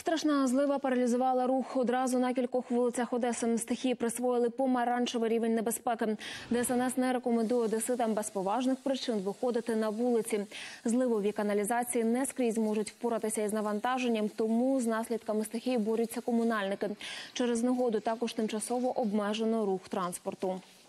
Страшна злива паралізувала рух одразу на кількох вулицях Одеси. Стихії присвоїли помаранчевий рівень небезпеки. ДСНС не рекомендує одеситам без поважних причин виходити на вулиці. Зливові каналізації не скрізь можуть впоратися із навантаженням, тому з наслідками стихії борються комунальники. Через негоду також тимчасово обмежено рух транспорту.